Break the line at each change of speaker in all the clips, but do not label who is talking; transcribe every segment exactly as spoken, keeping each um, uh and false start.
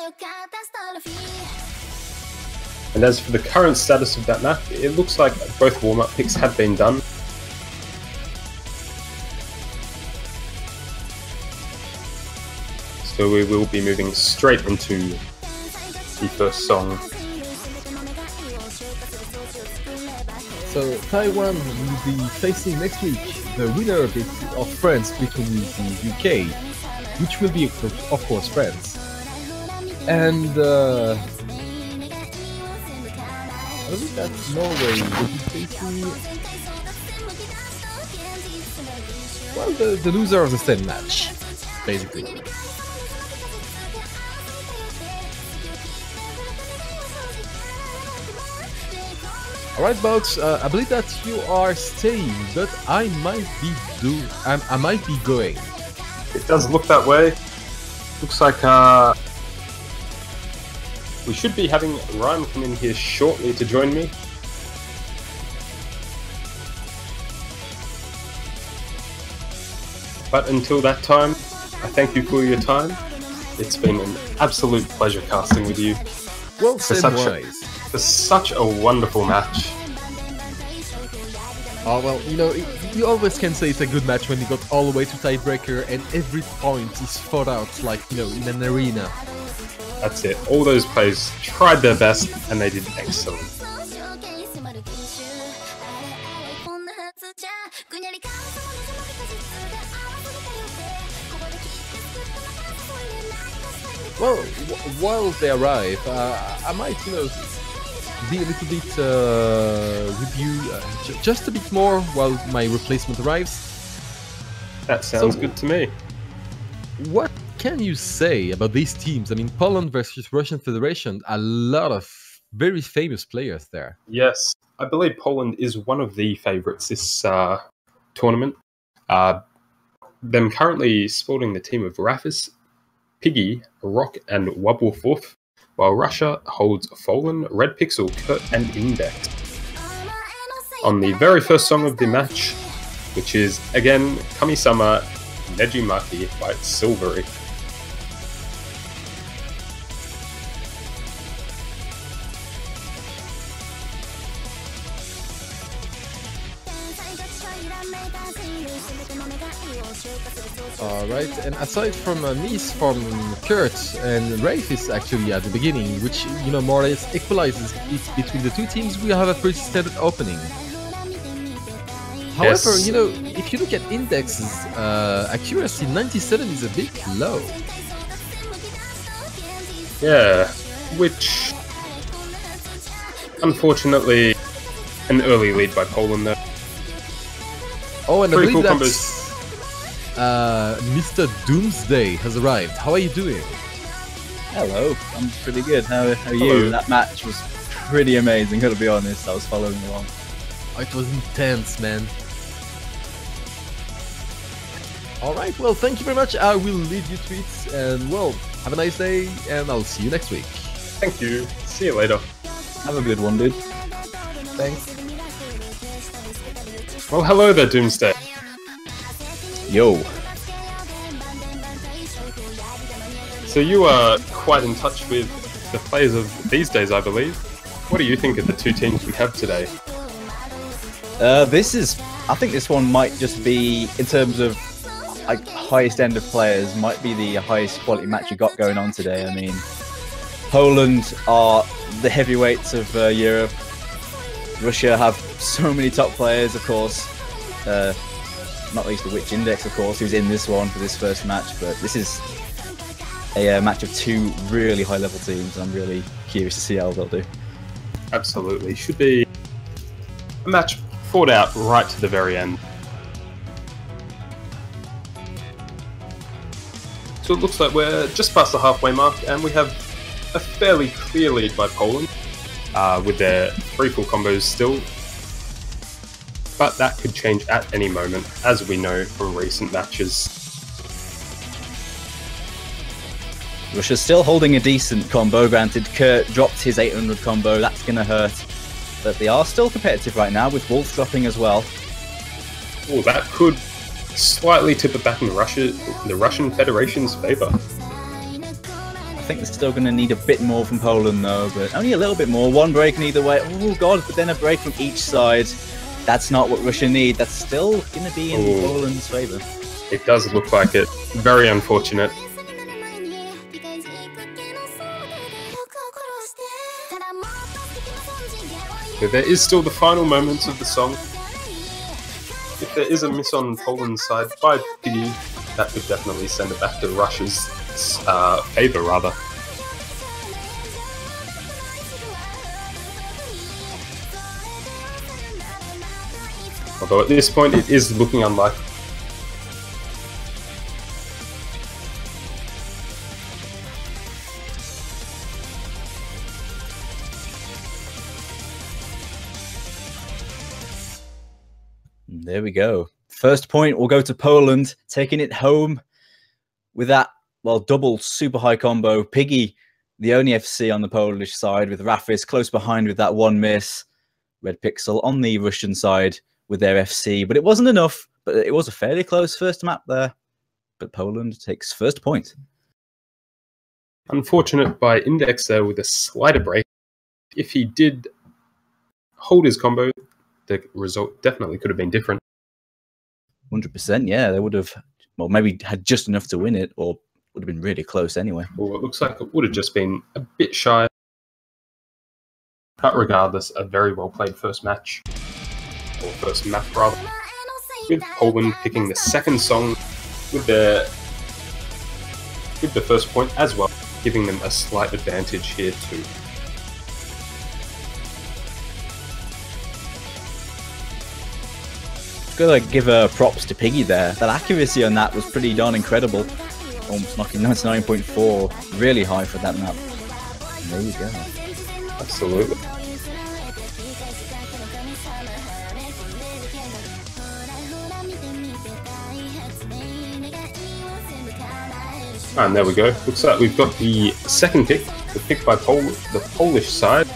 And as for the current status of that map, it looks like both warm-up picks have been done. So we will be moving straight into the first song.
So Taiwan will be facing next week the winner of, it, of France between the U K, which will be of course France. And uh, I believe that Norway will be facing, well, the, the loser of the same match, basically. Alright, Box, uh, I believe that you are staying, but I might be do I, I might be going.
It does look that way. Looks like uh, we should be having Ryan come in here shortly to join me. But until that time, I thank you for your time. It's been an absolute pleasure casting with you.
Well,
For
same
such,
wise.
a, for such a wonderful match.
Oh well, you know, you always can say it's a good match when you got all the way to tiebreaker and every point is fought out like, you know, in an arena.
That's it. All those players tried their best and they did excellent.
Well, w while they arrive, uh, I might, you know, be a little bit uh, with you uh, j just a bit more while my replacement arrives.
That sounds
So-
good to me.
What can you say about these teams? I mean, Poland versus Russian Federation, a lot of very famous players there.
Yes, I believe Poland is one of the favourites this uh, tournament. Uh, them currently sporting the team of Rafis, Piggy, Rock, and Wubwolf, while Russia holds Folan, Red Pixel, Kurt, and Index. On the very first song of the match, which is again Kami-sama Nejimaki by Silvery.
Alright, and aside from uh, Nice, from Kurt and Rafe is actually at the beginning, which, you know, more or less equalizes it between the two teams, we have a pretty standard opening. However,
Yes.
you know, if you look at Index's uh, accuracy, ninety-seven is a bit low.
Yeah, which unfortunately an early lead by Poland though.
Oh, and I
Pretty
believe
cool
that's uh, Mister Doomsday has arrived. How are you doing?
Hello, I'm pretty good. How, how are
Hello.
you? That match was pretty amazing, gotta be honest. I was following along.
Oh, it was intense, man. Alright, well, thank you very much. I will leave you to it, and well, have a nice day, and I'll see you next week.
Thank you. See you later.
Have a good one, dude.
Thanks.
Well, hello there, Doomsday.
Yo.
So you are quite in touch with the players of these days, I believe. What do you think of the two teams we have today?
Uh, this is, I think this one might just be, in terms of like highest end of players, might be the highest quality match you got going on today. I mean, Poland are the heavyweights of uh, Europe. Russia have so many top players, of course. Uh, not least the Witch Index, of course, who's in this one for this first match. But this is a uh, match of two really high-level teams, and I'm really curious to see how they'll do.
Absolutely. Should be a match fought out right to the very end. So it looks like we're just past the halfway mark, and we have a fairly clear lead by Poland, uh, with their three full combos still. But that could change at any moment, as we know from recent matches.
Russia's still holding a decent combo. Granted, Kurt dropped his eight hundred combo. That's going to hurt. But they are still competitive right now, with Wolf dropping as well.
Oh, that could slightly tip it back in Russia, the Russian Federation's favour.
I
think they're still going to need a bit more from Poland, though, but only a little bit more. One break in either way. Oh, God, but then a break from each side. That's not what Russia need. That's still going to be in Ooh. Poland's favour.
It does look like it. Very unfortunate. But there is still the final moments of the song. If there is a miss on Poland's side by Piggy, that could definitely send it back to Russia's uh, favour, rather. Although at this point it is looking unlikely.
There we go. First point will go to Poland, taking it home with that, well, double super high combo. Piggy, the only F C on the Polish side, with Rafis close behind with that one miss. Red Pixel on the Russian side with their F C, but it wasn't enough. But it was a fairly close first map there. But Poland takes first point.
Unfortunate by Index there with a slighter break. If he did hold his combo, the result definitely could have been different.
one hundred percent, yeah. They would have, well, maybe had just enough to win it, or would have been really close anyway.
Well, it looks like it would have just been a bit shy. But regardless, a very well played first match. Or first map, rather. With Poland picking the second song with the, with the first point as well, giving them a slight advantage here too.
Gotta give uh, props to Piggy there. That accuracy on that was pretty darn incredible. Almost knocking ninety-nine point four, really high for that map. And there you go.
Absolutely. And there we go. Looks like we've got the second pick, the pick by Pol the Polish side.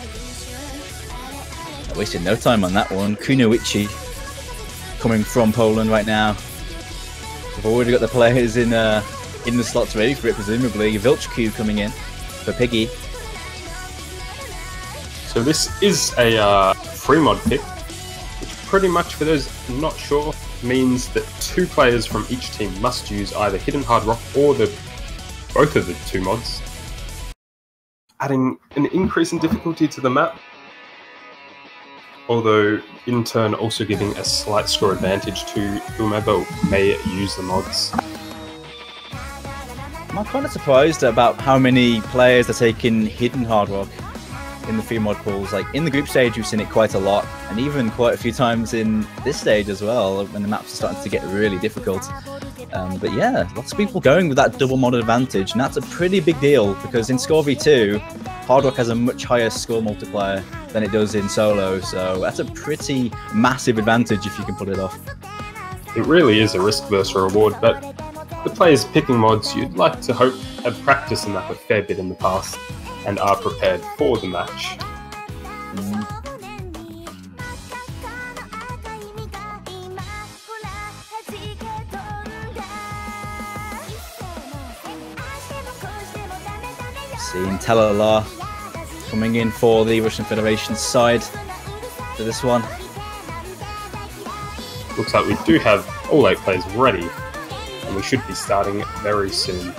I wasted no time on that one. Kunoichi coming from Poland right now. We've already got the players in uh, in the slots ready for it, presumably. Vilchku coming in for Piggy.
So this is a uh, free mod pick, which pretty much, for those not sure, means that two players from each team must use either Hidden Hard Rock or the both of the two mods, adding an increase in difficulty to the map, although in turn also giving a slight score advantage to whomever may use the mods.
I'm kind of surprised about how many players are taking Hidden Hard Rock in the free mod pools. Like, in the group stage we've seen it quite a lot, and even quite a few times in this stage as well, when the maps are starting to get really difficult. Um, but yeah, lots of people going with that double mod advantage, and that's a pretty big deal, because in Score V two, Hard Rock has a much higher score multiplier than it does in solo, so that's a pretty massive advantage if you can pull it off.
It really is a risk versus reward, but the players picking mods you'd like to hope have practiced the map a fair bit in the past and are prepared for the match.
Mm. Seeing Telala coming in for the Russian Federation side for this one.
Looks like we do have all eight players ready, and we should be starting very soon.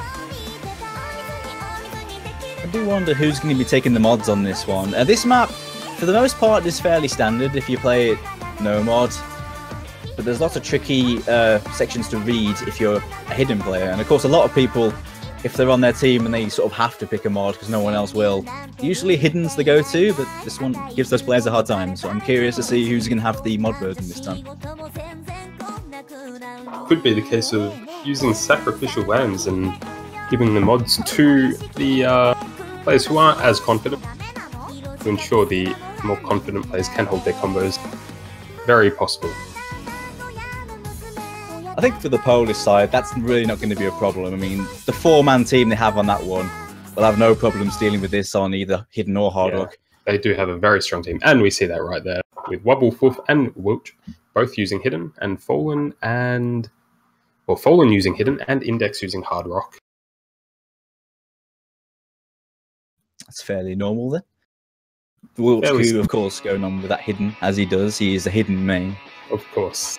I do wonder who's going to be taking the mods on this one. Uh, this map, for the most part, is fairly standard if you play it no mod, but there's lots of tricky uh, sections to read if you're a hidden player, and of course a lot of people, if they're on their team and they sort of have to pick a mod because no one else will, usually Hidden's the go-to, but this one gives those players a hard time, so I'm curious to see who's going to have the mod burden this time.
Could be the case of using sacrificial lands and giving the mods to the uh, players who aren't as confident, to ensure the more confident players can hold their combos. Very possible.
I think for the Polish side, that's really not going to be a problem. I mean, the four-man team they have on that one will have no problems dealing with this on either Hidden or Hard Rock.
Yeah, they do have a very strong team, and we see that right there with Wobblefoof and Wilch both using Hidden, and Fallen and well, Fallen using Hidden and Index using Hard Rock.
That's fairly normal then. Wilczku, of course, going on with that hidden, as he does. He is a hidden main.
Of course.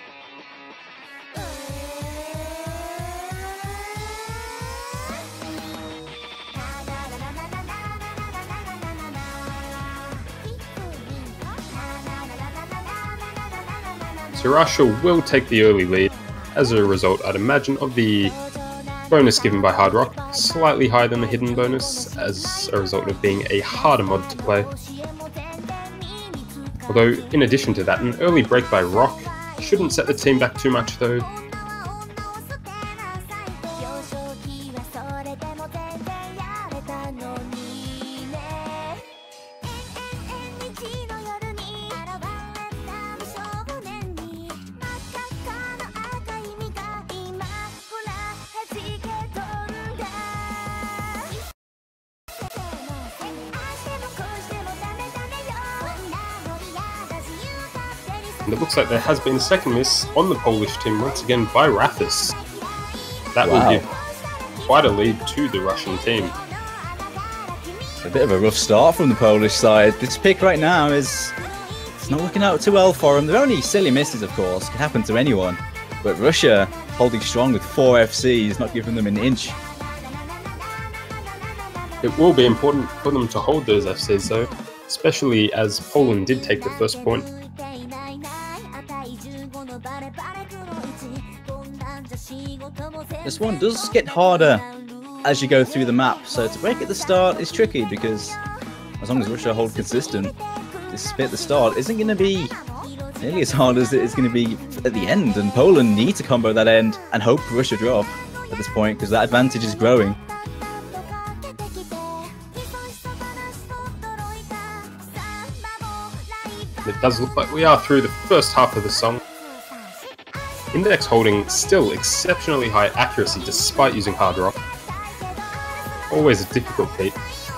So Russia will take the early lead as a result, I'd imagine, of the bonus given by Hard Rock, slightly higher than the hidden bonus as a result of being a harder mod to play. Although, in addition to that, an early break by Rock shouldn't set the team back too much though. And it looks like there has been a second miss on the Polish team once again by Rafis. That
Wow.
will give quite a lead to the Russian team.
A bit of a rough start from the Polish side. This pick right now is it's not looking out too well for them. They're only silly misses, of course. Can happen to anyone. But Russia holding strong with four F Cs, not giving them an inch.
It will be important for them to hold those F Cs though, especially as Poland did take the first point.
This one does get harder as you go through the map, so to break at the start is tricky because as long as Russia hold consistent, this bit at the start isn't going to be nearly as hard as it is going to be at the end, and Poland need to combo that end and hope Russia drop at this point because that advantage is growing.
It does look like we are through the first half of the song. Index holding still exceptionally high accuracy despite using Hard Rock. Always a difficult feat.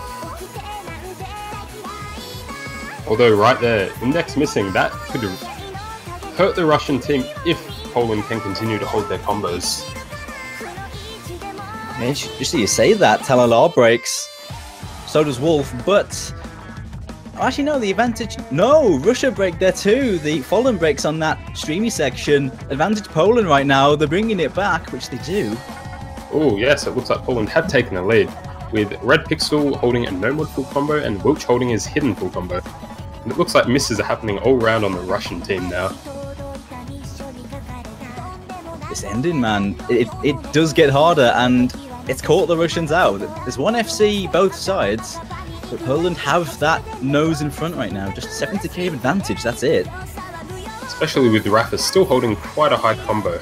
Although right there, Index missing, that could hurt the Russian team if Poland can continue to hold their combos.
Yeah, just so you say that, Talalar breaks, so does Wolf, but actually no, the advantage, no, Russia break there too. The Fallen breaks on that streamy section. Advantage Poland right now, they're bringing it back, which they do.
Oh yes, it looks like Poland have taken the lead, with Red Pixel holding a no-mod full combo and Wilch holding his hidden full combo. And it looks like misses are happening all around on the Russian team now.
This ending, man, it, it does get harder and it's caught the Russians out. There's one F C both sides, but Poland have that nose in front right now. Just seventy K of advantage, that's it.
Especially with Rafis still holding quite a high combo,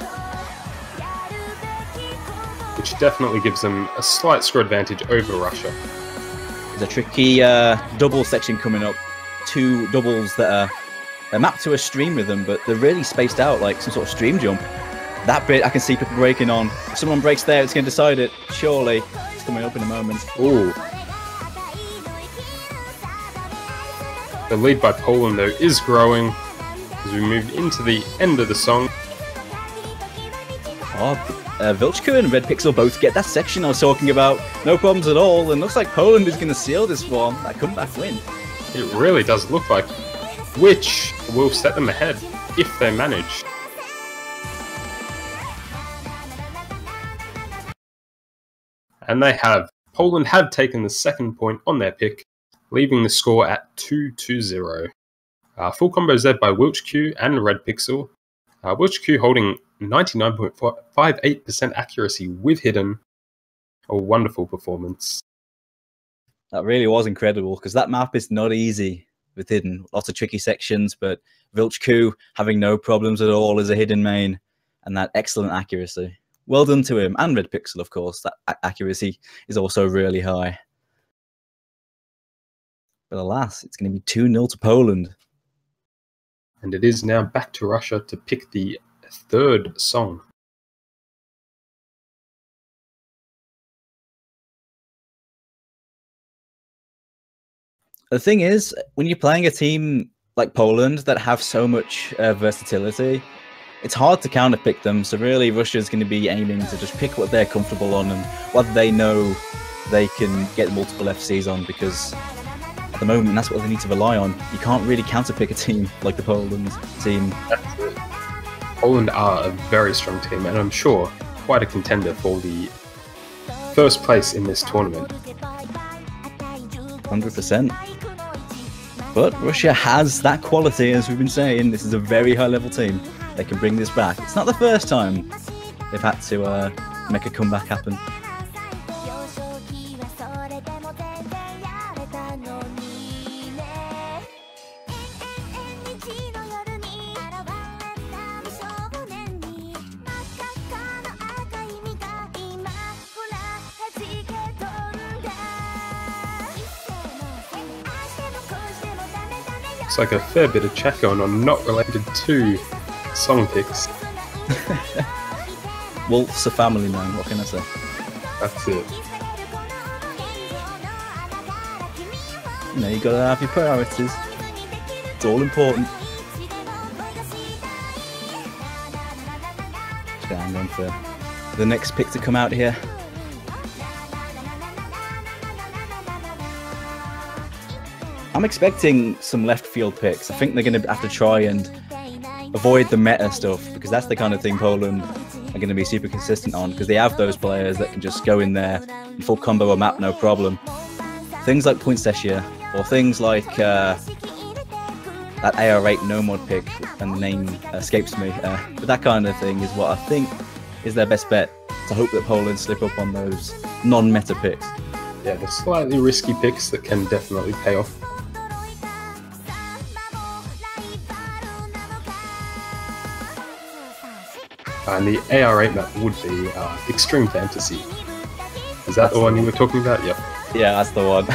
which definitely gives them a slight score advantage over Russia.
There's a tricky uh, double section coming up. Two doubles that are they're mapped to a stream rhythm, but they're really spaced out like some sort of stream jump. That bit I can see people breaking on. If someone breaks there, it's going to decide it. Surely. It's coming up in a moment.
Ooh. The lead by Poland, though, is growing as we move into the end of the song.
Oh, uh, Wilczku and Red Pixel both get that section I was talking about. No problems at all, and looks like Poland is going to seal this one. That comeback win.
It really does look like, which will set them ahead if they manage. And they have. Poland have taken the second point on their pick, leaving the score at two to zero. Uh, full combos led by Wilczku and Red Pixel. Uh, Wilczku holding ninety-nine point five eight percent accuracy with hidden. A wonderful performance.
That really was incredible, because that map is not easy with hidden. Lots of tricky sections, but Wilczku having no problems at all as a hidden main, and that excellent accuracy. Well done to him, and Red Pixel, of course. That accuracy is also really high. But alas, it's going to be two nil to Poland.
And it is now back to Russia to pick the third song.
The thing is, when you're playing a team like Poland that have so much uh, versatility, it's hard to counterpick them. So really, Russia's going to be aiming to just pick what they're comfortable on and what they know they can get multiple F Cs on, because at the moment that's what they need to rely on. You can't really counterpick a team like the Poland team.
That's it. Poland are a very strong team, and I'm sure quite a contender for the first place in this tournament.
one hundred percent. But Russia has that quality, as we've been saying. This is a very high-level team. They can bring this back. It's not the first time they've had to uh, make a comeback happen.
It's like a fair bit of chat going on, not related to song picks.
Wolf's a family man, what can I say?
That's it.
You know, you gotta have your priorities. It's all important. Just gonna hang on for the next pick to come out here. I'm expecting some left field picks. I think they're going to have to try and avoid the meta stuff, because that's the kind of thing Poland are going to be super consistent on, because they have those players that can just go in there and full combo a map, no problem. Things like Poinsettia, or things like uh, that A R eight no mod pick, and the name escapes me. Uh, but that kind of thing is what I think is their best bet, to hope that Poland slip up on those non-meta picks.
Yeah, the slightly risky picks that can definitely pay off. And the A R eight map would be uh, Extreme Fantasy. Is that
That's
the one
the
you were talking about? Yep.
Yeah, that's the one.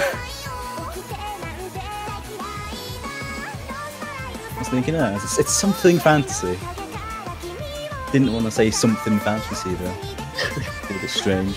I was thinking, oh, it's, it's something fantasy. Didn't want to say something fantasy though. It's a bit strange.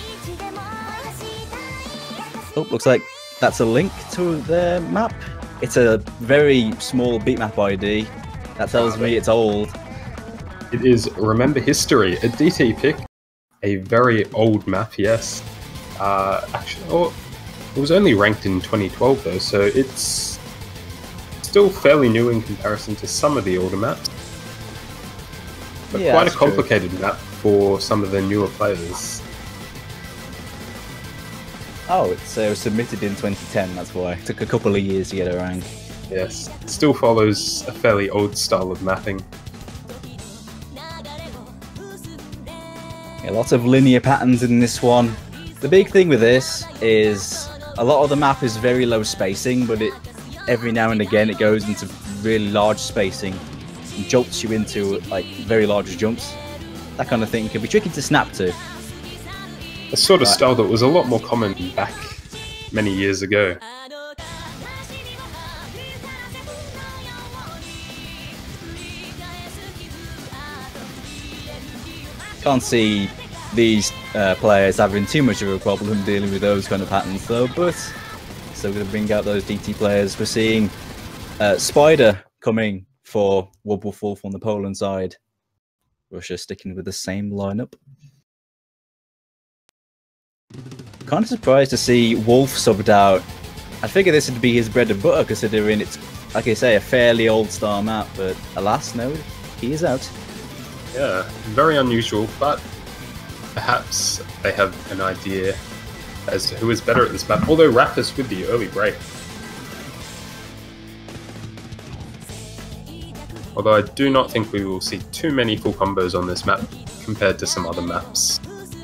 Oh, looks like that's a link to their map. It's a very small beatmap I D. That tells me it's old.
It is Remember History, a D T pick. A very old map, yes. Uh, actually, oh, it was only ranked in twenty twelve though, so it's still fairly new in comparison to some of the older maps. But
Yeah,
quite a
that's true.
complicated map for some of the newer players.
Oh, it's uh, submitted in twenty ten, that's why. It took a couple of years to get a rank.
Yes, it still follows a fairly old style of mapping.
Yeah, lots of linear patterns in this one. The big thing with this is a lot of the map is very low spacing, but it every now and again it goes into really large spacing and jolts you into like very large jumps. That kind of thing can be tricky to snap to.
A sort of
Right.
style that was a lot more common back many years ago.
Can't see these uh, players having too much of a problem dealing with those kind of patterns though, but still going to bring out those D T players. We're seeing uh, Spider coming for Wobble Wolf on the Poland side. Russia sticking with the same lineup. Kind of surprised to see Wolf subbed out. I figured this would be his bread and butter, considering it's, like I say, a fairly old star map, but alas, no, he is out.
Yeah, very unusual, but perhaps they have an idea as to who is better at this map, although Rapus with the early break. Although I do not think we will see too many full combos on this map compared to some other maps.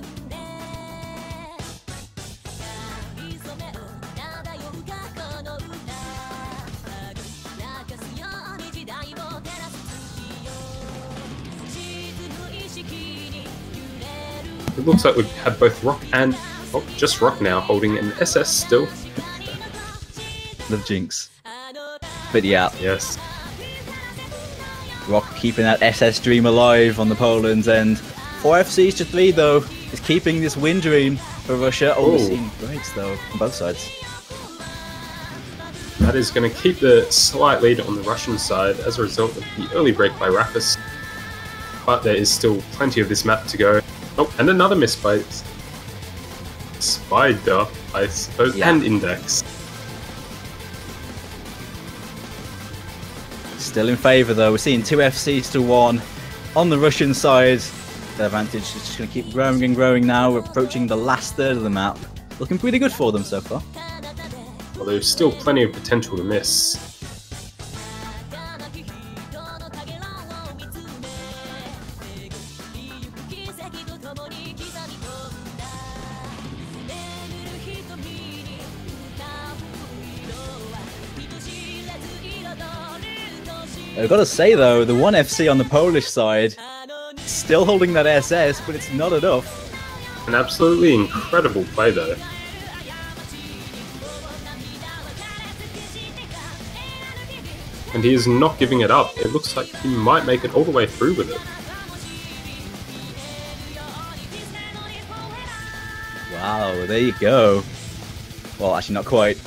It looks like we have both Rock and, oh, just Rock now, holding an S S still.
The Jinx. But yeah,
Yes.
Rock keeping that S S dream alive on the Poland's end. Four F Cs to three though is keeping this win dream for Russia. Oh, we're
Ooh.
seeing breaks though on both sides.
That is going to keep the slight lead on the Russian side as a result of the early break by Rapus. But there is still plenty of this map to go. Oh, and another miss by Spider. I suppose,
Yeah.
and Index.
Still in favour though. We're seeing two F Cs to one on the Russian side. The advantage is just going to keep growing and growing now. We're approaching the last third of the map. Looking pretty good for them so far.
Well, there's still plenty of potential to miss.
I've got to say though, the one F C on the Polish side, still holding that S S, but it's not enough.
An absolutely incredible play though. And he is not giving it up. It looks like he might make it all the way through with it.
Wow, there you go. Well, actually not quite.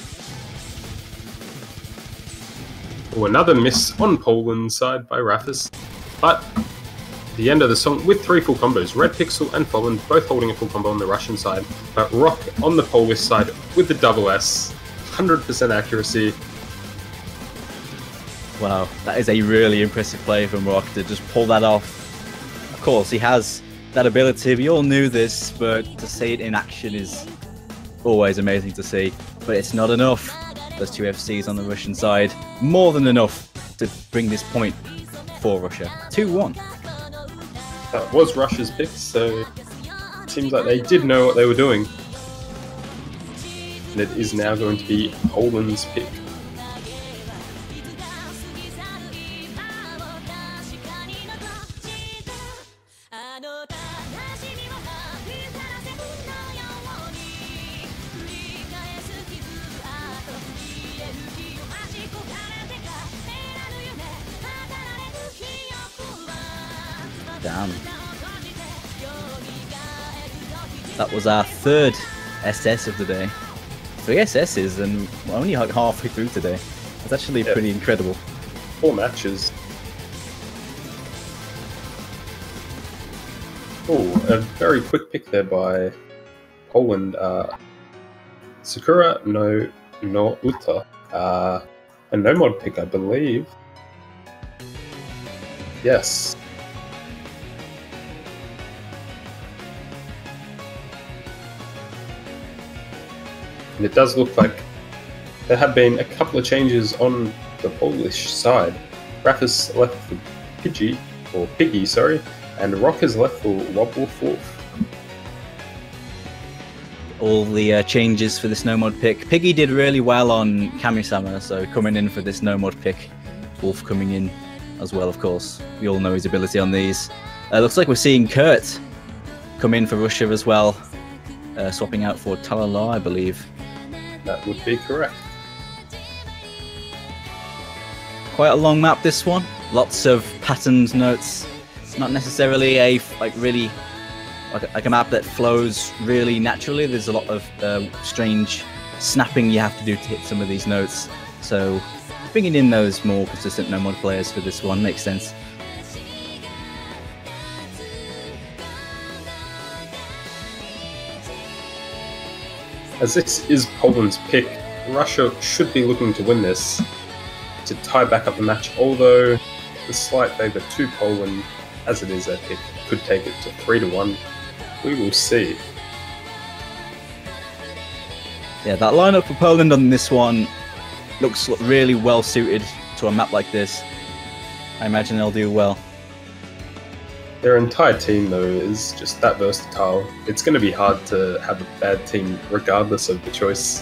Oh, another miss on Poland's side by Rafis. But the end of the song with three full combos. Red Pixel and Poland both holding a full combo on the Russian side. But Rock on the Polish side with the double S. one hundred percent accuracy.
Wow, that is a really impressive play from Rock to just pull that off. Of course, he has that ability. We all knew this, but to see it in action is always amazing to see. But it's not enough. Those two F Cs on the Russian side, more than enough to bring this point for Russia. two one.
That was Russia's pick, so it seems like they did know what they were doing. And it is now going to be Poland's pick.
Damn. That was our third S S of the day. Three S Ss and we're only like halfway through today. That's actually
Yeah.
pretty incredible.
Four matches. Oh, a very quick pick there by Poland. Uh, Sakura no no Uta. Uh, a no mod pick, I believe. Yes. And it does look like there have been a couple of changes on the Polish side. Rafis left for Pidgey, or Piggy, sorry, and Rock is left for Wobblewolf.
All the uh, changes for this no mod pick. Piggy did really well on Kamisama, so coming in for this no mod pick. Wolf coming in as well, of course. We all know his ability on these. Uh, looks like we're seeing Kurt come in for Russia as well, uh, swapping out for Talala, I believe.
That would be correct.
Quite a long map, this one. Lots of patterned notes. It's not necessarily a like really like a, like a map that flows really naturally. There's a lot of uh, strange snapping you have to do to hit some of these notes. So bringing in those more consistent no mod players for this one makes sense.
As this is Poland's pick, Russia should be looking to win this to tie back up the match, although the slight favour to Poland, as it is their pick, could take it to three to one. We will see.
Yeah, that lineup for Poland on this one looks really well suited to a map like this. I imagine they'll do well.
Their entire team, though, is just that versatile. It's going to be hard to have a bad team regardless of the choice.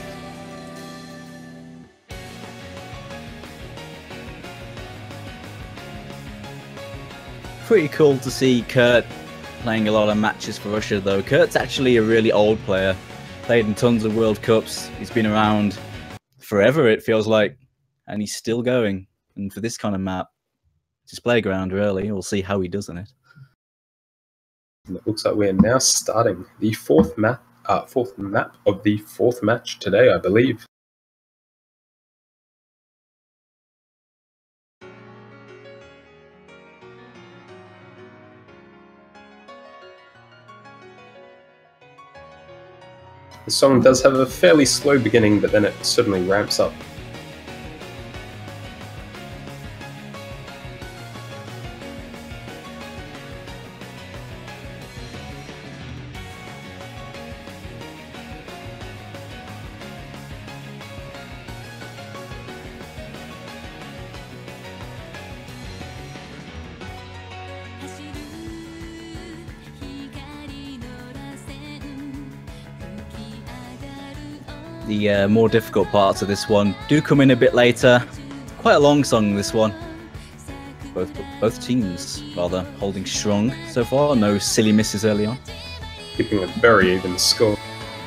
Pretty cool to see Kurt playing a lot of matches for Russia, though. Kurt's actually a really old player. Played in tons of World Cups. He's been around forever, it feels like. And he's still going. And for this kind of map, it's his playground, really. We'll see how he does in it.
And it looks like we are now starting the fourth map, uh, fourth map of the fourth match today, I believe. The song does have a fairly slow beginning, but then it suddenly ramps up.
The uh, more difficult parts of this one do come in a bit later. Quite a long song, this one. Both both teams rather holding strong so far. No silly misses early on.
Keeping a very even score.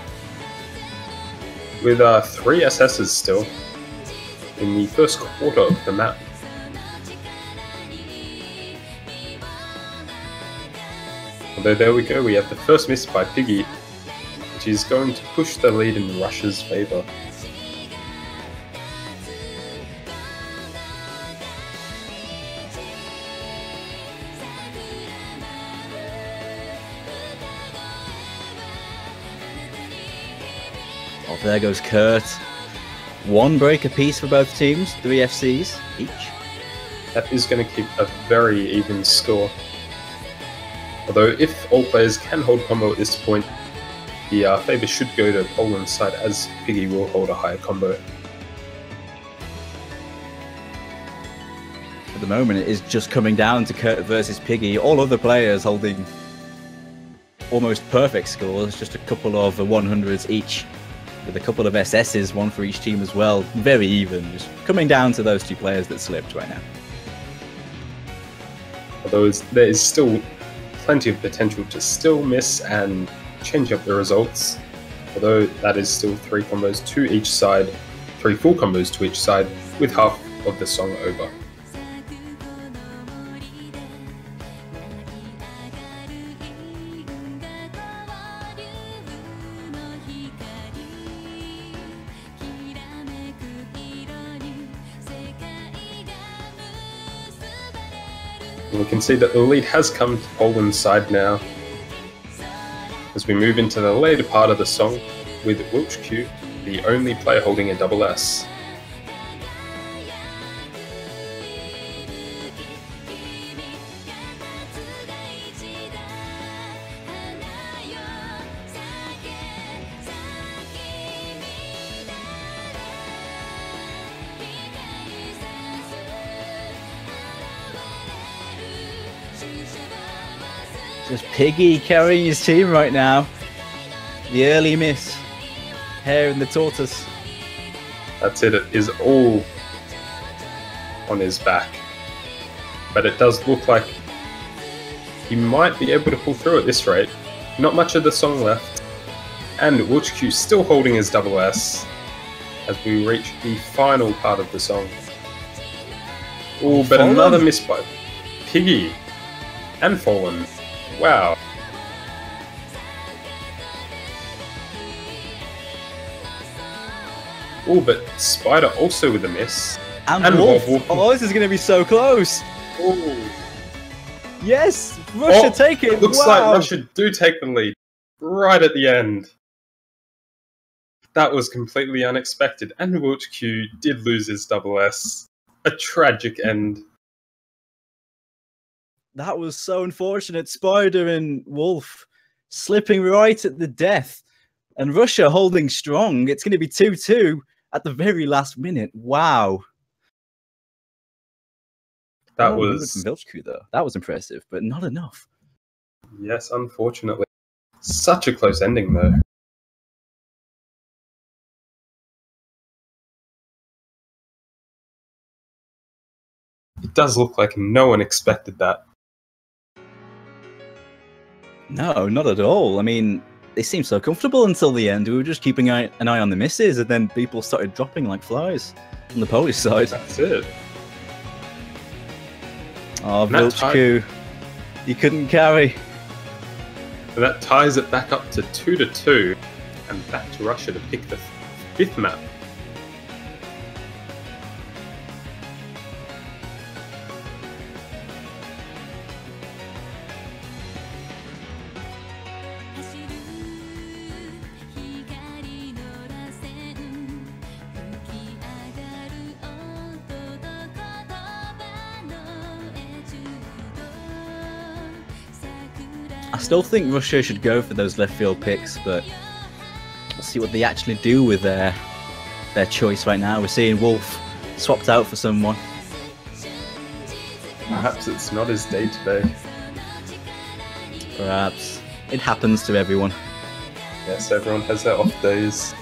With uh, three S Ss still in the first quarter of the map. Although there we go, we have the first miss by Piggy, which is going to push the lead in Russia's favour.
Oh, there goes Kurt. One break apiece for both teams, three F Cs each.
That is going to keep a very even score. Although if all players can hold combo at this point, the uh, favour should go to Poland's side, as Piggy will hold a higher combo.
At the moment, it is just coming down to Kurt versus Piggy. All other players holding almost perfect scores, just a couple of one hundreds each, with a couple of S Ss, one for each team as well. Very even, just coming down to those two players that slipped right now.
Although there is still plenty of potential to still miss and change up the results, although that is still three combos to each side, three full combos to each side, with half of the song over. And we can see that the lead has come to Poland's side now, as we move into the later part of the song, with Wilchq, the only player holding a double S.
Just Piggy carrying his team right now. The early miss. Hair in the tortoise.
That's it, it is all on his back. But it does look like he might be able to pull through at this rate. Not much of the song left. And Wilchq still holding his double S as we reach the final part of the song. Oh, but
Fallen.
Another miss by Piggy and Fallen. Wow. Oh, but Spider also with a miss.
And,
And
Wolf.
Wolf.
Oh, this is going to be so close.
Oh,
Yes, Russia
Oh,
take it.
looks
wow.
like Russia do take the lead right at the end. That was completely unexpected, and Wilchq did lose his double S. A tragic end.
That was so unfortunate. Spider and Wolf slipping right at the death. And Russia holding strong. It's going to be two two at the very last minute. Wow.
That
Oh, good
was,
from Wilchq, though. That was impressive, but not enough.
yes, unfortunately. Such a close ending, though. It does look like no one expected that.
No, not at all. I mean, they seemed so comfortable until the end. We were just keeping eye- an eye on the misses, and then people started dropping like flies on the Polish side.
That's it.
Oh,
And that
Wilchq, you couldn't carry.
And that ties it back up to two to two, and back to Russia to pick the fifth map.
I still think Russia should go for those left field picks, but we'll see what they actually do with their their choice right now. We're seeing Wolf swapped out for someone.
Perhaps it's not his day today.
Perhaps. It happens to everyone.
Yes, everyone has their off days.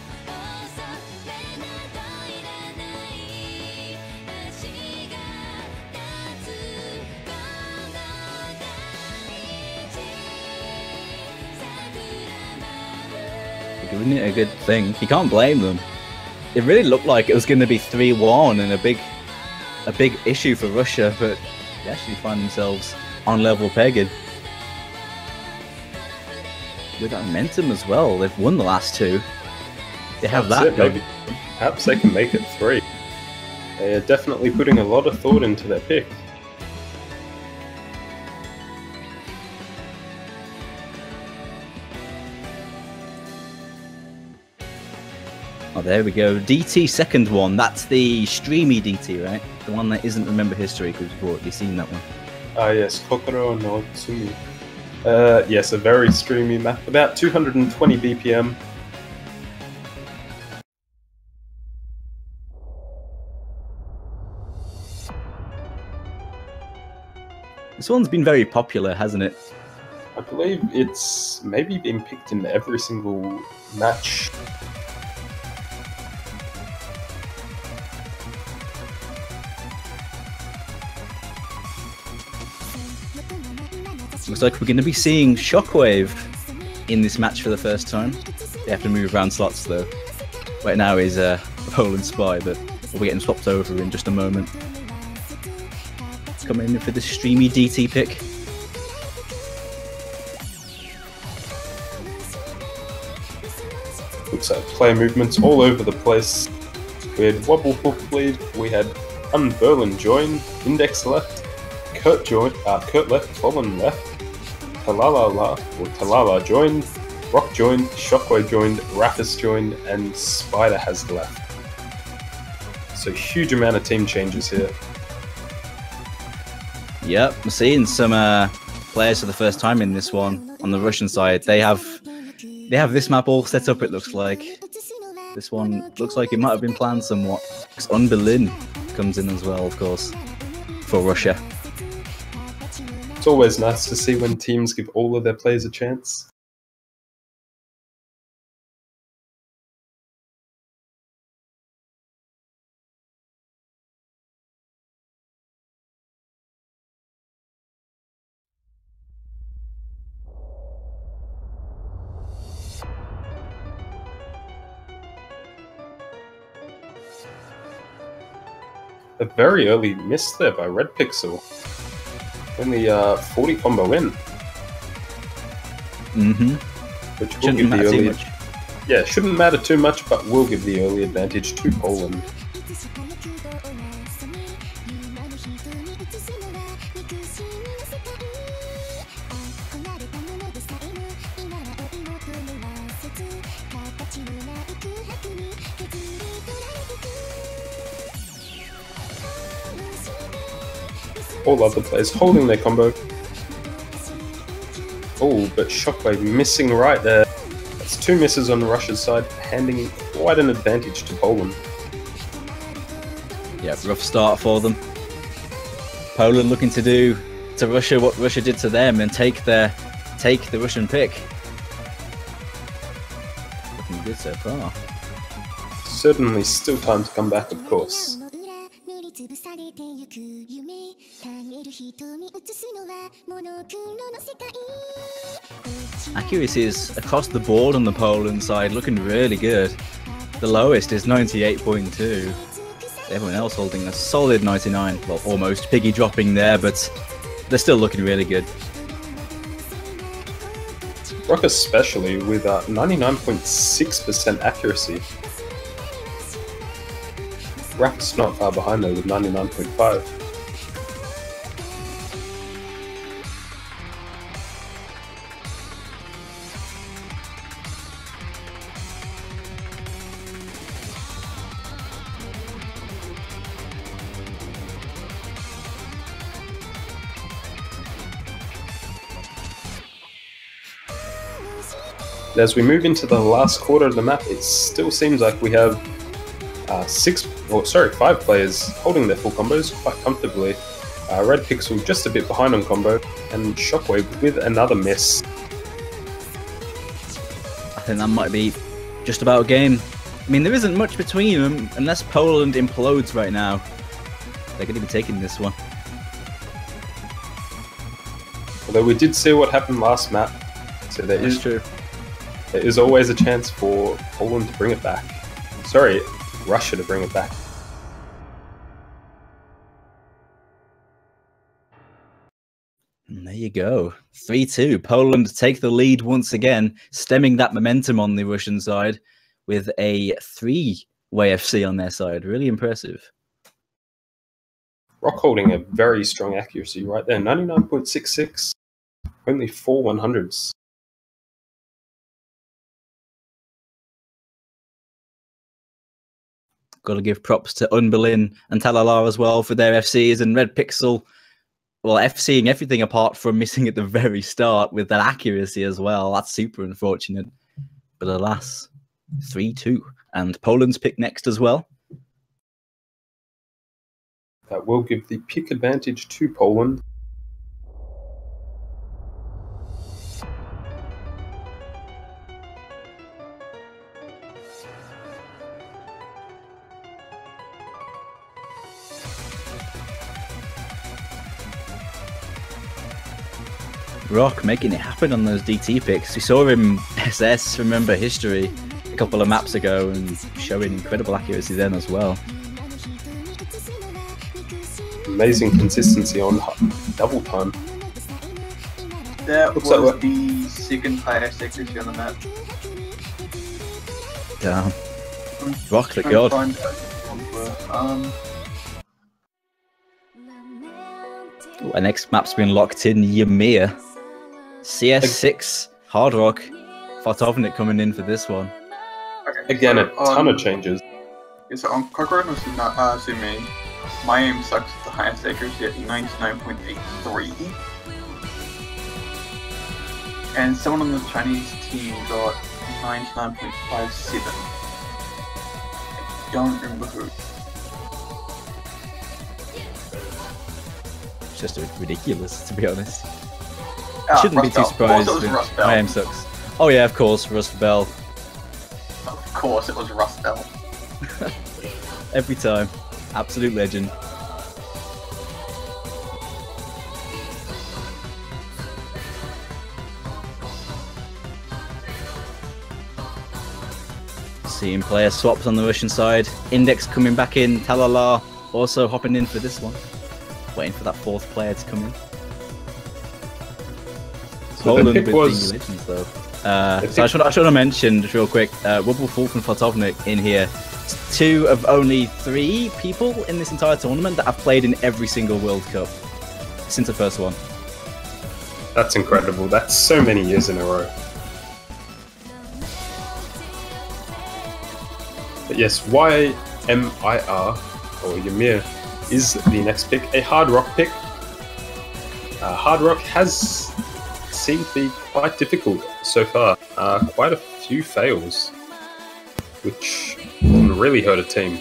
Giving it a good thing. You can't blame them. It really looked like it was going to be three one and a big a big issue for Russia, but they actually find themselves on level pegging. With that momentum as well. They've won the last two. They have
That's
that
it,
going.
maybe. Perhaps they can make it three. They are definitely putting a lot of thought into their pick.
Oh, there we go. D T second one. That's the streamy D T, right? The one that isn't Remember History, because we've already seen that one.
Ah yes, Kokoro no Tsumi. Uh, yes, a very streamy map, about two hundred twenty B P M.
This one's been very popular, hasn't it?
I believe it's maybe been picked in every single match.
Looks like we're going to be seeing Shockwave in this match for the first time. They have to move around slots though. Right now is uh, Poland Spy, but we'll be getting swapped over in just a moment. Coming in for the streamy D T pick.
Looks like player movements all over the place. We had Wobble Hook lead, we had Unberlin join, Index left, Kurt join, uh, Kurt left, Fallen left, Talala la, or Talala joined, Rock joined, Shockwave joined, Raffus joined, and Spider has left. So huge amount of team changes here.
Yep, we're seeing some uh, players for the first time in this one on the Russian side. They have they have this map all set up. It looks like this one looks like it might have been planned somewhat. Because Unberlin comes in as well, of course, for Russia.
It's always nice to see when teams give all of their players a chance. A very early miss there by Red Pixel. Only uh, forty combo win.
Mm-hmm.
Which will
Shouldn't
give the
matter too
early...
much.
Yeah, shouldn't matter too much, but will give the early advantage to Poland. All other players holding their combo. Oh, but Shockwave missing right there. That's two misses on Russia's side, handing quite an advantage to Poland.
Yeah, rough start for them. Poland looking to do to Russia what Russia did to them and take their take the Russian pick. Looking good so far.
Certainly still time to come back, of course.
Accuracy is across the board on the Poland side, looking really good. The lowest is ninety-eight point two. Everyone else holding a solid ninety-nine. Well, almost. Piggy dropping there, but they're still looking really good.
Rock especially with uh, ninety-nine point six percent accuracy. Raff's not far behind though with ninety-nine point five. And as we move into the last quarter of the map, it still seems like we have uh, six, or sorry, five players holding their full combos quite comfortably. Uh, Red Pixel just a bit behind on combo, and Shockwave with another miss.
I think that might be just about game. I mean, there isn't much between them, unless Poland implodes right now. They're going to be taking this one.
Although we did see what happened last map, so there
That's
is
true.
there is always a chance for Poland to bring it back. Sorry, Russia to bring it back.
And there you go. three two. Poland take the lead once again, stemming that momentum on the Russian side with a three-way F C on their side. Really impressive.
Rock holding a very strong accuracy right there, ninety-nine point six six, only four one hundreds.
Got to give props to Unberlin and Talala as well for their F Cs, and Red Pixel, well, FCing everything apart from missing at the very start with that accuracy as well. That's super unfortunate. But alas, three two. And Poland's pick next as well.
That will give the pick advantage to Poland.
Rock making it happen on those D T picks. We saw him S S, remember history, a couple of maps ago, and showing incredible accuracy then as well.
Amazing consistency on double time.
That
Looks
was
like
the second highest accuracy on the map.
Damn.
I'm
Rock the
trying to
god.
find out. Um,
Ooh, our next map's been locked in, Ymir. C S six, Hard Rock. Fartovnik coming in for this one.
okay,
Again,
so
a ton
on-
of changes.
Yeah, so on Cockroach was not uh, Sume. My aim sucks at the highest accuracy at ninety-nine point eight three. And someone on the Chinese team got ninety-nine point five seven. I don't remember who.
It's just ridiculous, to be honest.
Ah,
Shouldn't be too
Rust Bell. Of
surprised.
course it was
with-
Rust Bell.
My aim sucks. Oh yeah, of course, Rust Bell.
Of course it was Rust Bell.
Every time. Absolute legend. Seeing player swaps on the Russian side. Index coming back in. Talala also hopping in for this one. Waiting for that fourth player to come in.
So the
Poland
pick
with
was-
the legends though. Uh,
The
so I
pick-
should, I should have mentioned just real quick, uh, Wubble Fulk and Fartovnik in here. Two of only three people in this entire tournament that have played in every single World Cup since the first one.
That's incredible. That's so many years in a row. But yes, Y M I R, or Ymir, is the next pick. A Hard Rock pick. Uh, Hard Rock has seemed to be quite difficult so far. Uh, quite a few fails, which can really hurt a team.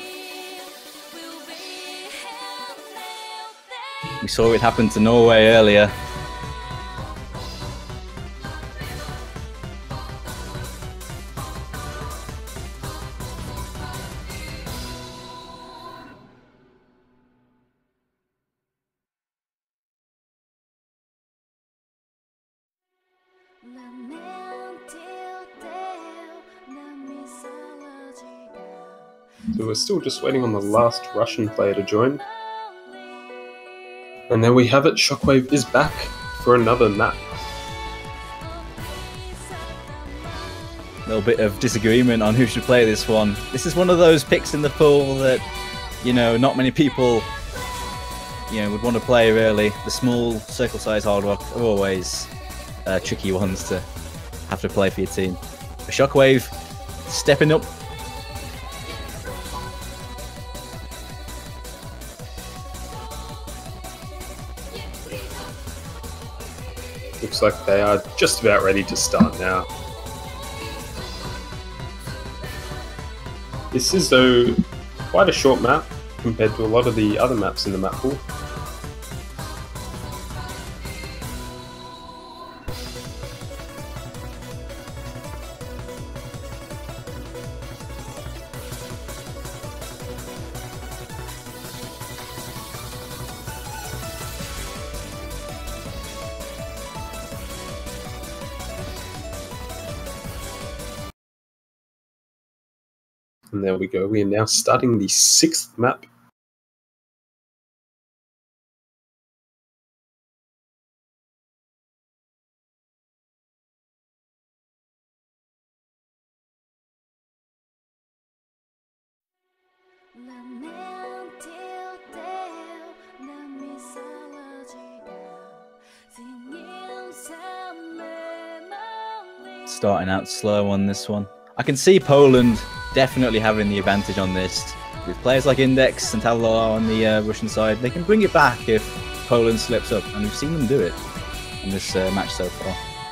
We saw it happen to Norway earlier.
So we're still just waiting on the last Russian player to join. And there we have it, Shockwave is back for another map.
A little bit of disagreement on who should play this one. This is one of those picks in the pool that, you know, not many people, you know, would want to play really. The small circle size Hard Rock are always uh, tricky ones to have to play for your team. A Shockwave stepping up.
Looks like they are just about ready to start now. This is, though, quite a short map compared to a lot of the other maps in the map pool. And there we go. We are now starting the sixth map.
Starting out slow on this one. I can see Poland definitely having the advantage on this. With players like Index and Talala on the uh, Russian side, they can bring it back if Poland slips up, and we've seen them do it in this uh, match so far.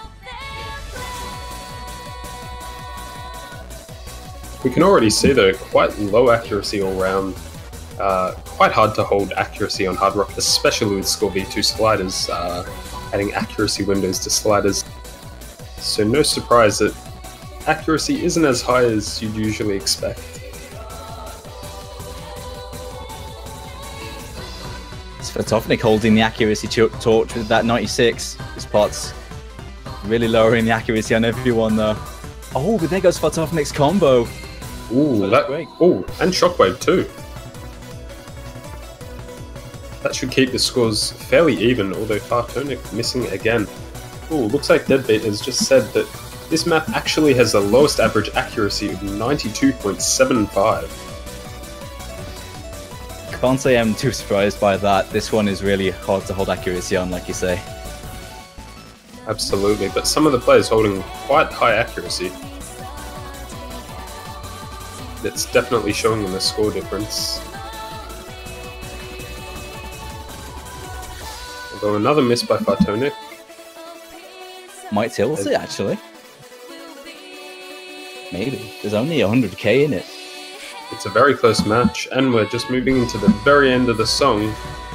We can already see, though, quite low accuracy all round. Uh, quite hard to hold accuracy on Hard Rock, especially with Score V two sliders, uh, adding accuracy windows to sliders. So no surprise that accuracy isn't as high as you'd usually expect.
Svartovnik holding the accuracy torch with that ninety-six. This part's really lowering the accuracy on everyone though. Oh, but there goes Svartovnik's combo.
Ooh, that great. Ooh, and Shockwave too. That should keep the scores fairly even, although Fartonik missing again. Ooh, looks like Deadbeat has just said that this map actually has the lowest average accuracy of ninety-two point seven five.
Can't say I'm too surprised by that. This one is really hard to hold accuracy on, like you say.
Absolutely, but some of the players holding quite high accuracy. That's definitely showing them a score difference. Although another miss by Fartonik.
Might tilt it, actually. Maybe. There's only one hundred K in it.
It's a very close match, and we're just moving into the very end of the song.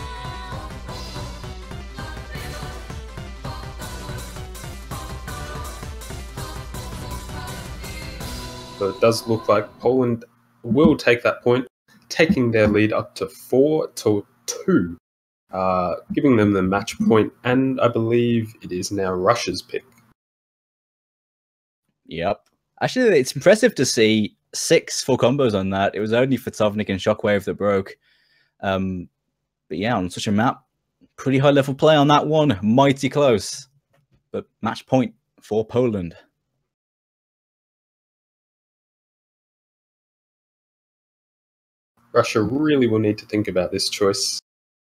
So it does look like Poland will take that point, taking their lead up to four to two, uh, giving them the match point, and I believe it is now Russia's pick.
Yep. Actually, it's impressive to see six full combos on that. It was only Fartovnik and Shockwave that broke. Um, but yeah, on such a map, pretty high level play on that one. Mighty close. But match point for Poland.
Russia really will need to think about this choice.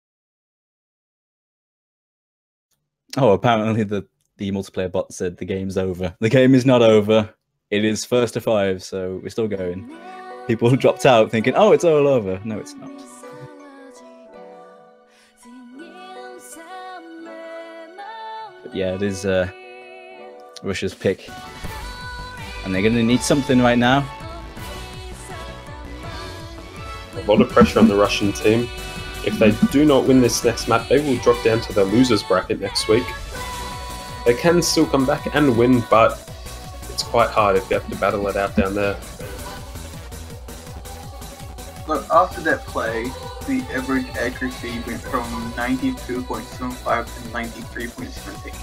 Oh, apparently the, the multiplayer bot said the game's over. The game is not over. It is first to five, so we're still going. People dropped out thinking, oh, it's all over. No, it's not. But yeah, it is uh, Russia's pick. And they're going to need something right now.
A lot of pressure on the Russian team. If they do not win this next map, they will drop down to the losers bracket next week. They can still come back and win, but it's quite hard if you have to battle it out down there.
Look, after that play, the average accuracy went from ninety-two point seven five to ninety-three point one seven.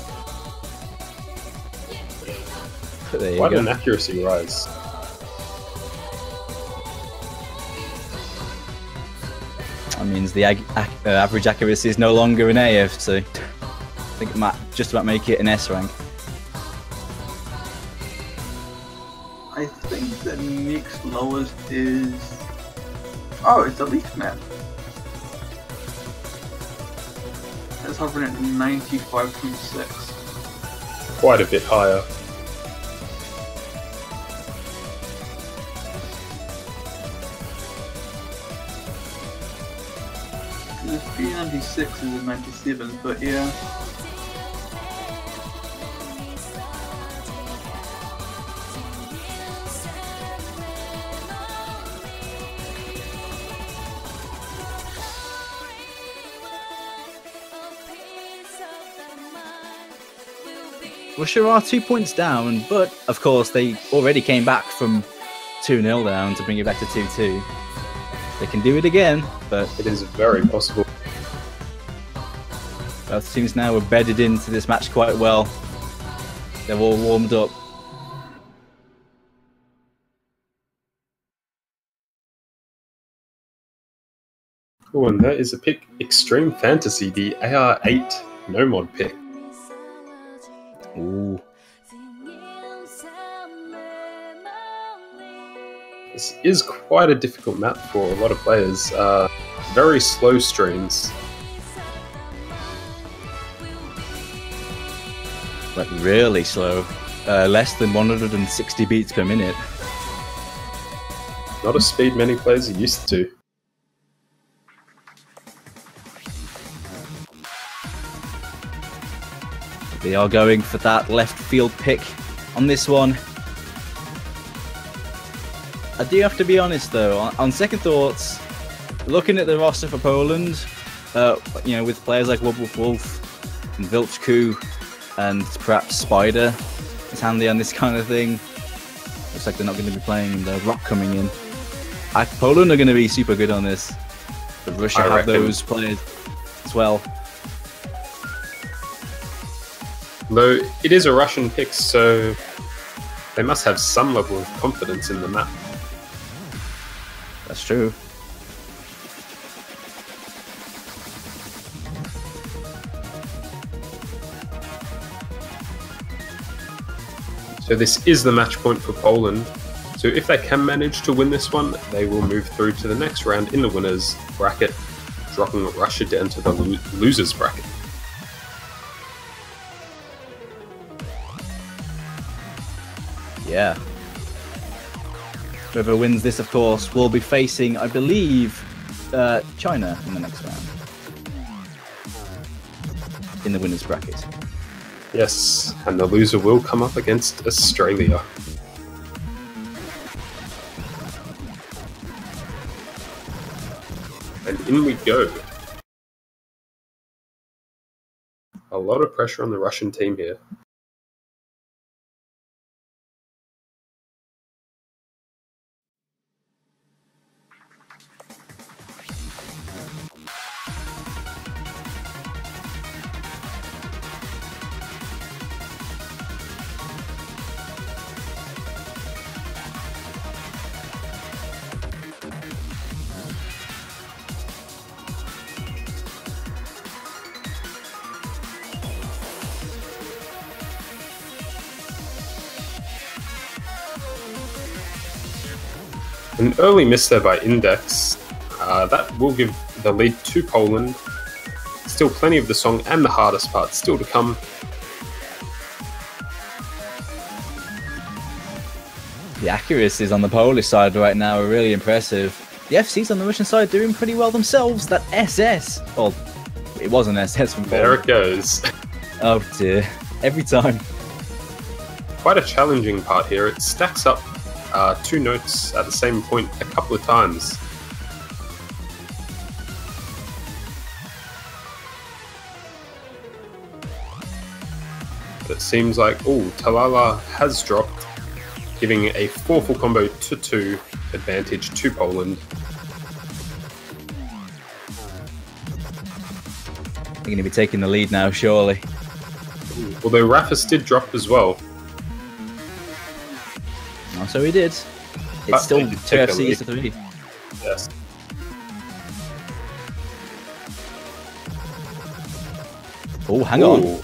There you
Quite
go.
an accuracy rise.
That means the ag ac uh, average accuracy is no longer an A F, so I think it might just about make it an S rank.
I think the next lowest is... Oh, it's a Leaf map. That's hovering at ninety-five point six.
Quite a bit higher.
The P ninety-six is a ninety-seven, but yeah.
Russia are two points down, but of course they already came back from two nil down to bring it back to two two. They can do it again, but
It is very possible.
both teams now are bedded into this match quite well. They're all warmed up.
Oh, and that is a pick, Extreme Fantasy, the A R eight no mod pick.
Ooh.
This is quite a difficult map for a lot of players. Uh, very slow streams.
Like really slow. Uh, less than one hundred sixty beats per minute.
Not a speed many players are used to.
They are going for that left field pick on this one. I do have to be honest though, on, on second thoughts, looking at the roster for Poland, uh, you know, with players like Wobble Wolf and Vilchku and perhaps Spider is handy on this kind of thing. Looks like they're not going to be playing the Rock coming in. I, Poland are going to be super good on this, but Russia
I
have
reckon.
those players as well.
Though it is a Russian pick, so they must have some level of confidence in the map.
That's true.
So this is the match point for Poland. So if they can manage to win this one, they will move through to the next round in the winners bracket, dropping Russia down to the lo- losers bracket.
Yeah. Whoever wins this, of course, will be facing, I believe, uh, China in the next round. In the winners bracket.
Yes, and the loser will come up against Australia. And in we go. A lot of pressure on the Russian team here. An early miss there by Index. Uh, that will give the lead to Poland. Still plenty of the song and the hardest part still to come.
The accuracies on the Polish side right now are really impressive. The F Cs on the Russian side doing pretty well themselves. That S S, well, it was an S S from
There
Poland.
it goes.
Oh dear, every time.
Quite a challenging part here. It stacks up uh, two notes at the same point a couple of times. But it seems like, oh, Talala has dropped, giving a four full combo to two advantage to Poland.
They're going to be taking the lead now, surely.
Although Rafis did drop as well.
Oh, so he did. It's
But
still
they did
two
take
F
the
Cs to
lead.
three.
Yes.
Oh, hang on.
Ooh.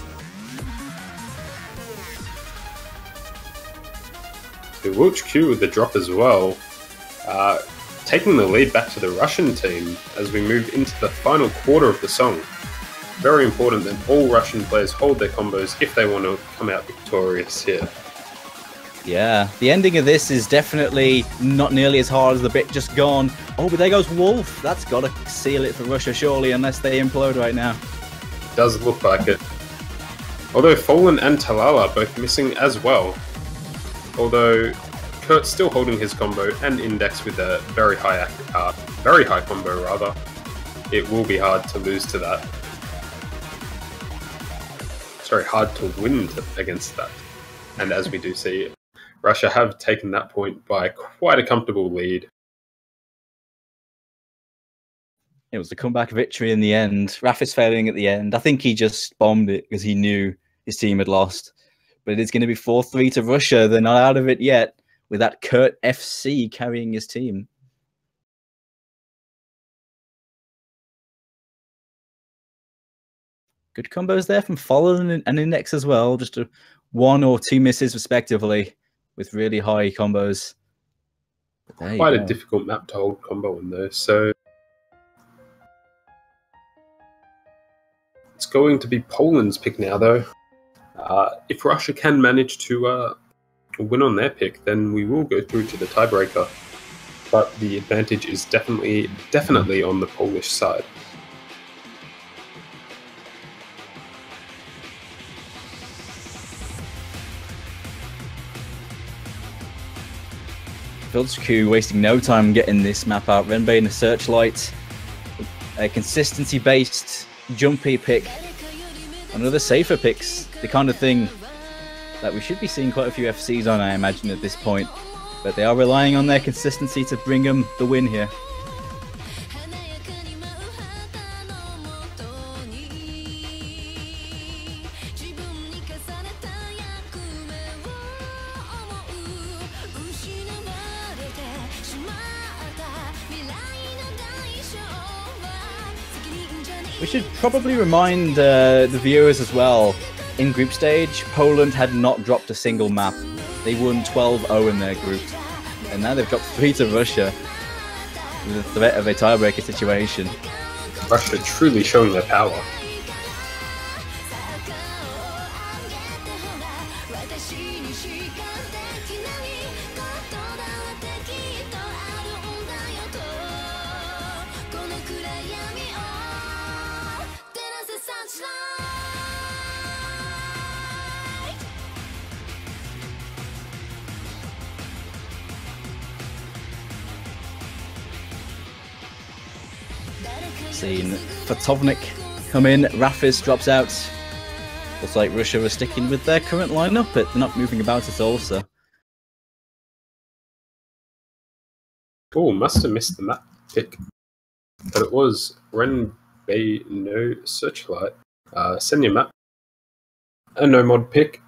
So Wilch Q with the drop as well, uh, taking the lead back to the Russian team as we move into the final quarter of the song. Very important that all Russian players hold their combos if they want to come out victorious here.
Yeah, the ending of this is definitely not nearly as hard as the bit just gone. Oh, but there goes Wolf. That's got to seal it for Russia, surely, unless they implode right now.
Does look like it. Although Folan and Talala both missing as well. Although Kurt's still holding his combo and Index with a very high, ac- uh, very high combo rather. It will be hard to lose to that. it's very hard to win to, against that. And as we do see, Russia have taken that point by quite a comfortable lead.
It was a comeback victory in the end. Rafis failing at the end. I think he just bombed it because he knew his team had lost. But it is going to be four three to Russia. They're not out of it yet, with that Kurt F C carrying his team. Good combos there from Fallen and Index as well. Just a one or two misses respectively with really high combos.
Quite a difficult map to hold combo in there. So it's going to be Poland's pick now, though. Uh, if Russia can manage to uh, win on their pick, then we will go through to the tiebreaker. But the advantage is definitely, definitely on the Polish side.
Vilchku wasting no time getting this map out. Renbei in the Searchlight. A consistency-based, jumpy pick. Another safer picks. The kind of thing that we should be seeing quite a few F Cs on, I imagine, at this point. But they are relying on their consistency to bring them the win here. We should probably remind uh, the viewers as well, in group stage, Poland had not dropped a single map. They won twelve oh in their group, and now they've dropped three to Russia with the threat of a tiebreaker situation.
Russia truly showing their power.
Seeing Fatovnik come in, Rafis drops out. Looks like Russia are sticking with their current lineup, but they're not moving about at all, so.
Oh, must have missed the map pick. But it was Renbei no Searchlight. Uh, send your map. A no mod pick.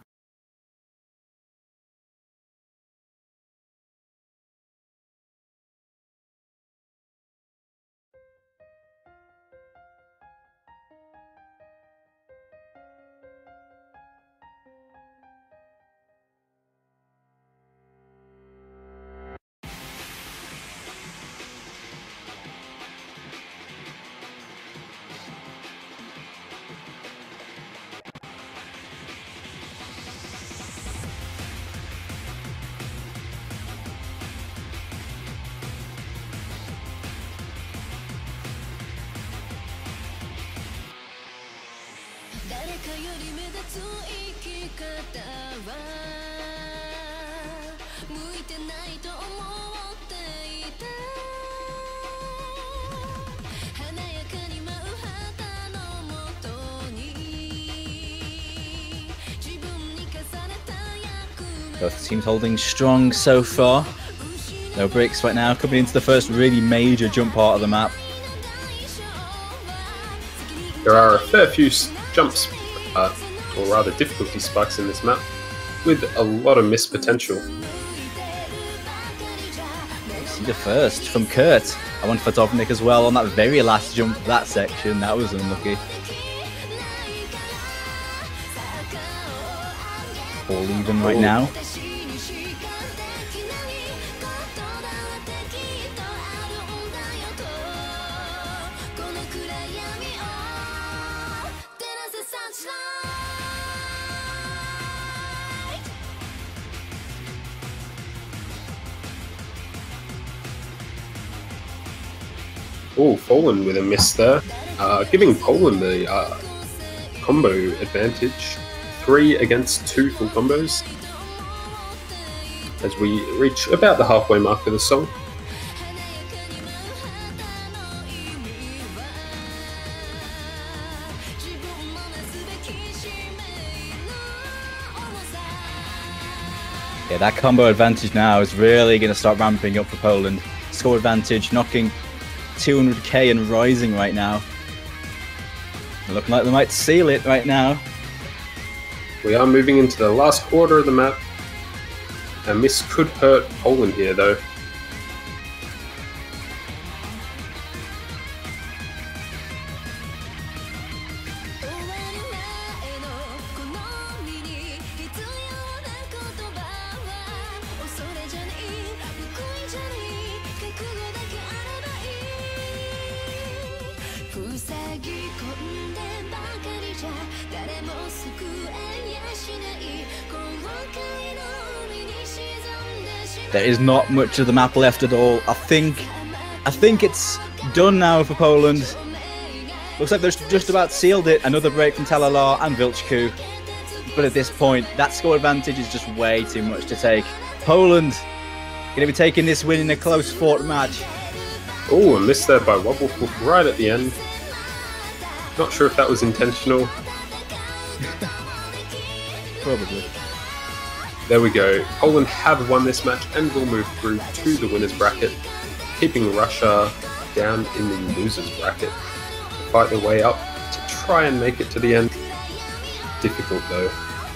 Both teams holding strong so far. No breaks right now, coming into the first really major jump part of the map.
There are a fair few jumps, uh, or rather difficulty spikes in this map, with a lot of missed potential.
See the first from Kurt. I went for Fatovnik as well on that very last jump of that section. That was unlucky. All even right now.
Oh, Fallen with a miss there, uh, giving Poland the uh, combo advantage. Three against two full combos as we reach about the halfway mark of the song.
Yeah, that combo advantage now is really going to start ramping up for Poland. Score advantage knocking two hundred K and rising right now. They're looking like they might seal it right now.
We are moving into the last quarter of the map, and this could hurt Poland here though.
There is not much of the map left at all. I think, I think it's done now for Poland. Looks like they're just about sealed it. Another break from Talala and Vilchku. But at this point, that score advantage is just way too much to take. Poland going to be taking this win in a close fought match.
Oh, a miss there by Wobbuffwoof right at the end. Not sure if that was intentional.
Probably.
There we go. Poland have won this match and will move through to the winners bracket, keeping Russia down in the losers bracket to fight their way up to try and make it to the end. Difficult though.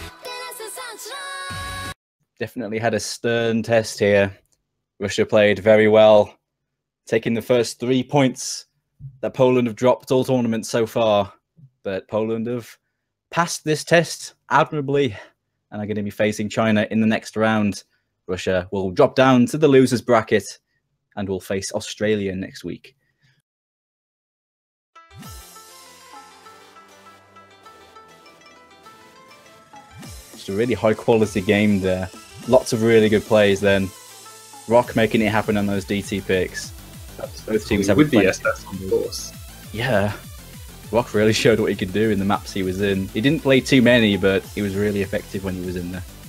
Definitely had a stern test here. Russia played very well, taking the first three points that Poland have dropped all tournaments so far. But Poland have passed this test admirably and are going to be facing China in the next round. Russia will drop down to the losers bracket and will face Australia next week. Just a really high quality game there. Lots of really good plays then. Rock making it happen on those D T picks. Both teams have
with the S S, of course.
Yeah. Rock really showed what he could do in the maps he was in. He didn't play too many, but he was really effective when he was in there.